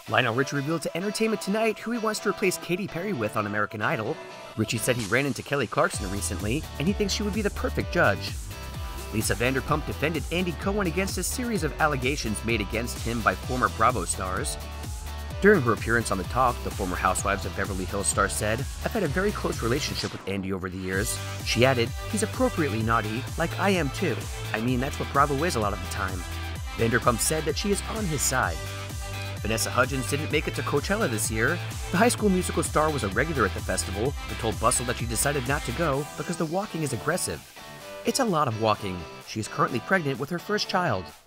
Lionel Richie revealed to Entertainment Tonight who he wants to replace Katy Perry with on American Idol. Richie said he ran into Kelly Clarkson recently, and he thinks she would be the perfect judge. Lisa Vanderpump defended Andy Cohen against a series of allegations made against him by former Bravo stars. During her appearance on The Talk, the former Housewives of Beverly Hills star said, "I've had a very close relationship with Andy over the years." She added, "He's appropriately naughty, like I am too. I mean, that's what Bravo is a lot of the time." Vanderpump said that she is on his side. Vanessa Hudgens didn't make it to Coachella this year. The High School Musical star was a regular at the festival, but told Bustle that she decided not to go because the walking is aggressive. "It's a lot of walking." She is currently pregnant with her first child.